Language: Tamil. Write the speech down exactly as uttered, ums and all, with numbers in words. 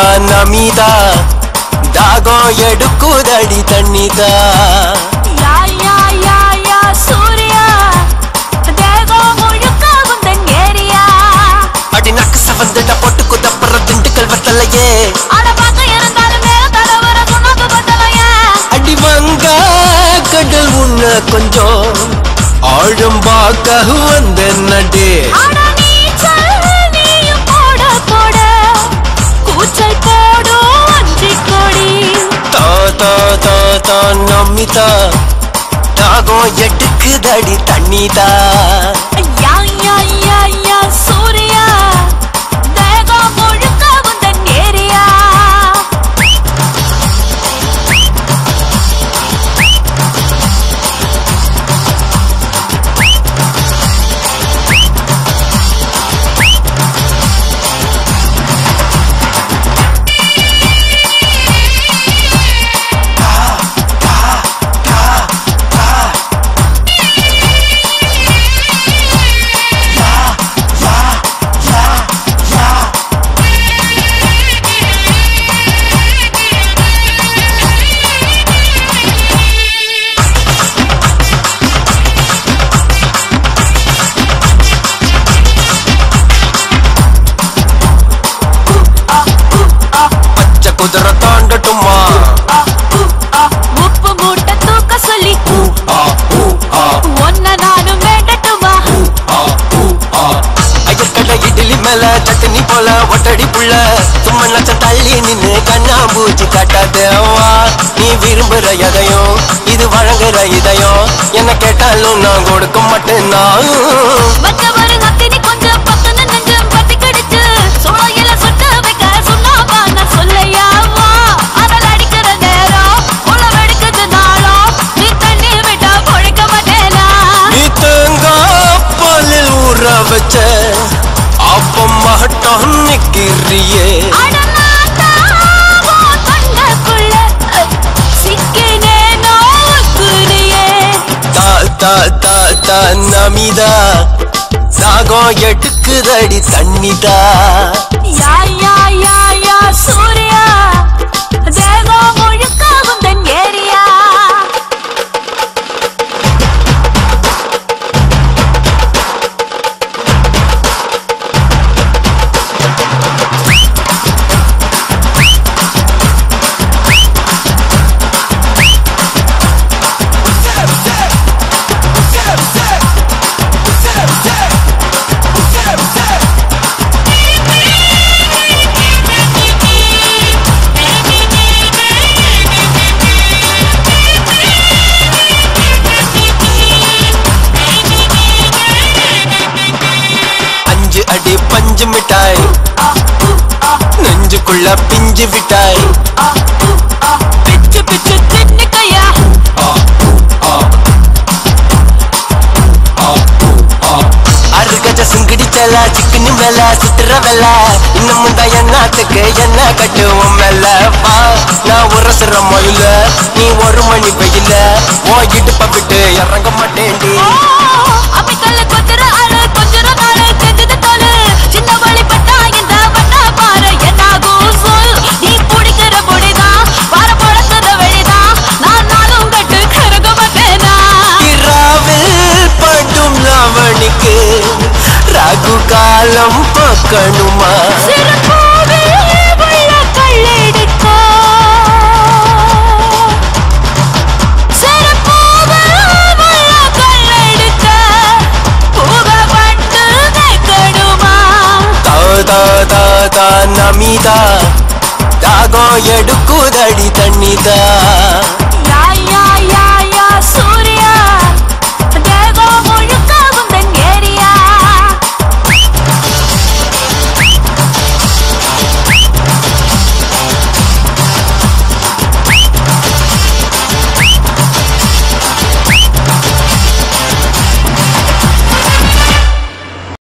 நமிதா தாகம் எடுக்குதடி தண்ணிதா யா யா யா யா சூர்யா தேகம் முழுக்க உந்தன் ஏரியா அடி நக்கு சவந்துட்ட பொட்டு குதப்பற திண்டுக்கல் வத்தலையே அட பாக்க இருந்தாலும் மேல தடவர சொன்னது பத்தலையே அடி வங்க கடல் உன்ன கொஞ்சம் ஆழம் பார்க்க வந்த நடு அட நீச்சல் நீயும் போட போட கூச்சல் போடும் அஞ்சி கொடி தா தா தா தா நமிதா தாகம் எடுக்குதடி தண்ணிதா யா யா யா யா சூர்யா தேகம் முழுக்க உந்தன் ஏரியா குதிரை தாண்டட்டுமா உப்பு மூட்டை தூக்க சொல்லி ஒன்ன நானும் வேண்டட்டுமா ஐயக்கடை இட்லி மேல சட்னி போல ஒட்டடி புள்ள சும்மா நச்சம் தள்ளி நின்னு கண்ணா பூச்சி காட்டாதேவா நீ விரும்புற எதையும் இது வழங்குற இதயம் என்ன கேட்டாலும் நான் கொடுக்க மாட்டேன்னா மற்றவரு ஹத்தினி கொஞ்சம் பக்கன்னு நெஞ்சம் பத்தி கடிச்சு சோழையில சொட்ட வைக்க சொன்னாமா நான் சொல்லையாவா அதல் அடிக்கிற நேரம் உள்ள வெடிக்குது நாளம் நீ தண்ணி விட்டா பொழைக்க மாட்டேனா நீ தேங்காய் பாலில் ஊற வச்ச அப்பம் மாட்டம் நிக்கிறியே அட நான் தாவோ தொண்டக்குள்ள சிக்கினேனோ உக்குரியே தா தா தா தா நமிதா தாகம் எடுக்குதடி தண்ணிதா யா யா யா யா சூர்யா தேகம் முழுக்க உந்தன் ஏரியா அஞ்சு அடி பஞ்சு மிட்டாய் நெஞ்சுக்குள்ள பிஞ்சு விட்டாய் பிச்சு பிச்சு தின்னுக்கையா அருகஜ சிங்கிடி செல சிக்கனு மேல சுத்துற வெல இன்னமும் தான் என்னத்துக்கு என்ன கட்டுவோம் மேல வா நான் உரசுற மொயில நீ ஒரு மணி வெயில ஓ இடுப்ப விட்டு இறங்க மாட்டேன்டி அமிக்கல்ல கொத்துற ஆளு கொஞ்சற நாளு தெரிஞ்சது தோலு சின்ன வழி பட்டா இந்த வட்டா பாரு என்னாகும் சொல் நீ பிடிக்கிற பொடிதான் வர பழத்துற வெளிதான் நான் நாளும் கட்டு கருக மாட்டேனா இரவில் படும் லவணிக்கு ராகு காலம் பார்க்கணுமா சிறுபூவே உள்ள கள்ளெடுக்கோ சிறுபூவே உள்ள கள்ளெடுக்க பூவ வந்து வைக்கணுமா தா தா தா தா நமிதா தாகம் எடுக்குதடி தண்ணிதா